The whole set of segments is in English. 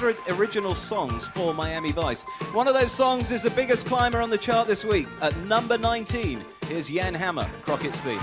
100 original songs for Miami Vice. One of those songs is the biggest climber on the chart this week. At number 19, here's Jan Hammer, Crockett's Theme.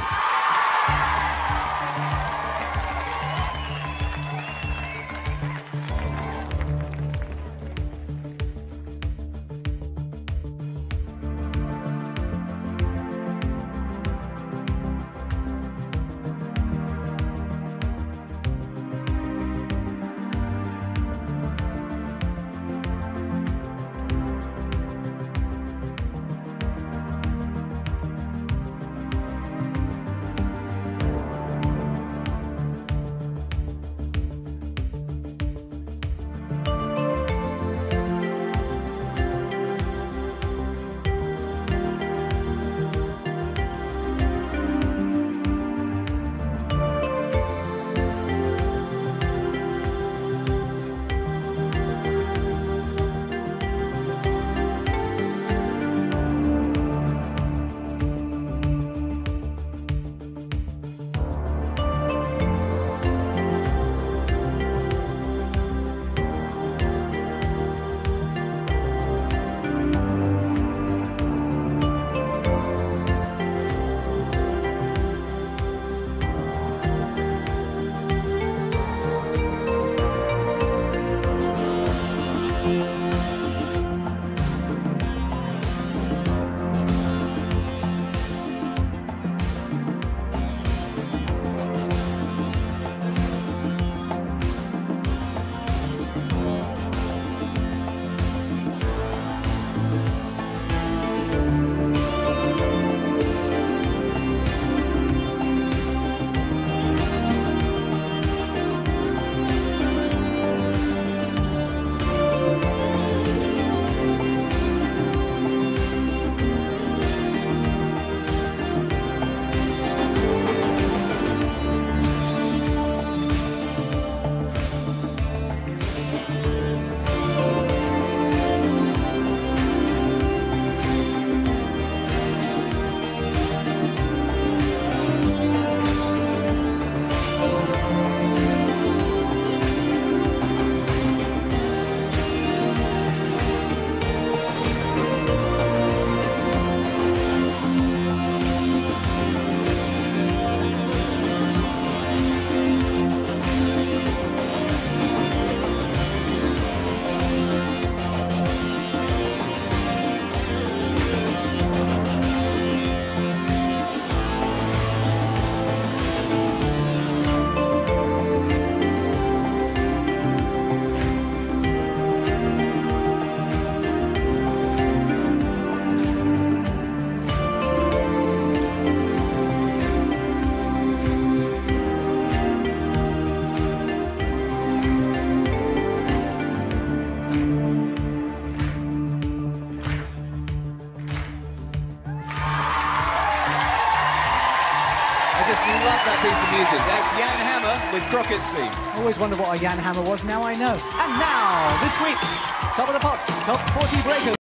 I just love that piece of music. That's Jan Hammer with Crockett's Theme. I always wondered what a Jan Hammer was, now I know. And now, this week's Top of the Pops Top 40 Breakers.